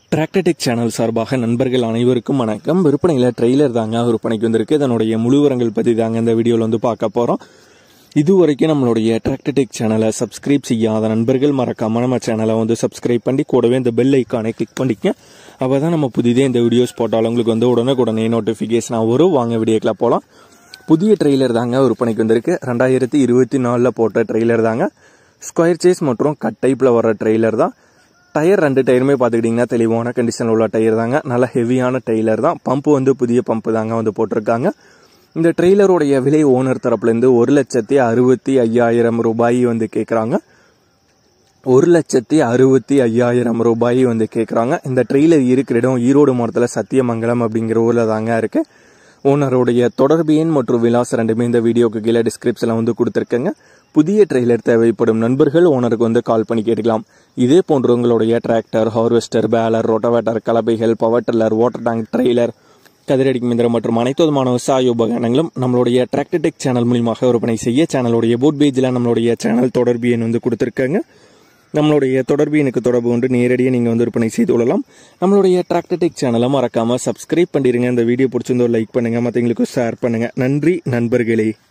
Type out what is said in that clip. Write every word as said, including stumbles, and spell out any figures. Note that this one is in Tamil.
டிராக்டர்டெக் சேனல் சார்பாக நண்பர்கள் அனைவருக்கும் வணக்கம். விற்பனையில் ட்ரெய்லர் தாங்க விற்பனைக்கு வந்திருக்கு. இதனுடைய முழுவரங்கள் பற்றி தாங்க இந்த வீடியோவில் வந்து பார்க்க போகிறோம். இதுவரைக்கும் நம்மளுடைய டிராக்டர்டெக் சேனலை சப்ஸ்கிரைப் செய்யாத நண்பர்கள் மறக்காம நம்ம சேனலை வந்து சப்ஸ்கிரைப் பண்ணி கூடவே இந்த பெல் ஐக்கானை கிளிக் பண்ணிக்க. அப்போ தான் நம்ம புதிதே இந்த வீடியோஸ் போட்டாலும் உங்களுக்கு வந்து உடனே நோட்டிஃபிகேஷனாக வரும். வாங்க வீடியோக்கில் போகலாம். புதிய ட்ரெய்லர் தாங்க விற்பனைக்கு வந்திருக்கு. ரெண்டாயிரத்தி இருபத்தி நாலில் போட்ட ட்ரெய்லர் தாங்க. ஸ்கொயர் சேஸ் மற்றும் கட் டைப்பில் வர ட்ரெய்லர் தான். டயர் ரெண்டு டயருமே பார்த்துக்கிட்டிங்கன்னா தெளிவான கண்டிஷனில் உள்ள டயர் தாங்க. நல்ல ஹெவியான டெய்லர் தான். பம்பு வந்து புதிய பம்பு தாங்க வந்து போட்டிருக்காங்க. இந்த ட்ரெய்லருடைய விலை ஓனர் தரப்புலேருந்து ஒரு லட்சத்தி அறுபத்தி ஐயாயிரம் ரூபாய் வந்து கேட்குறாங்க. ஒரு லட்சத்தி அறுபத்தி ஐயாயிரம் ரூபாய் வந்து கேட்குறாங்க. இந்த ட்ரெய்லர் இருக்கிற இடம் ஈரோடு மாவட்டத்தில் சத்தியமங்கலம் அப்படிங்கிற ஊரில் தாங்க இருக்குது. ஓனருடைய தொடர்பு எண் மற்றும் விலாசம் ரெண்டுமே இந்த வீடியோக்கு கீழே டிஸ்கிரிப்ஷனில் வந்து கொடுத்துருக்கேங்க. புதிய ட்ரெய்லர் தேவைப்படும் நண்பர்கள் ஓனருக்கு வந்து கால் பண்ணி கேட்டுக்கலாம். இதே போன்று உங்களுடைய டிராக்டர், ஹார்வெஸ்டர், பேலர், ரோட்டோவேட்டர், கலப்பைகள், power tiller, water tank, trailer, கதிரடிக்கும் இயந்திரம் மற்றும் அனைத்து விதமான விவசாய உபகரணங்களும் நம்மளுடைய டிராக்டர்டெக் சேனல் மூலியமாக விற்பனை செய்ய சேனலுடைய போட் பேஜில் நம்மளுடைய சேனல் தொடர்பு எண் வந்து கொடுத்துருக்காங்க. நம்மளுடைய தொடர்பு எனக்கு தொடர்பு கொண்டு நேரடியாக நீங்கள் வந்து விற்பனை செய்து கொள்ளலாம். நம்மளுடைய டிராக்டர்டெக் சேனலை மறக்காமல் சப்ஸ்கிரைப் பண்ணிடுங்க. இந்த வீடியோ பிடிச்சிருந்தோ லைக் பண்ணுங்கள், மற்றவங்களுக்கு ஷேர் பண்ணுங்கள். நன்றி நண்பர்களே.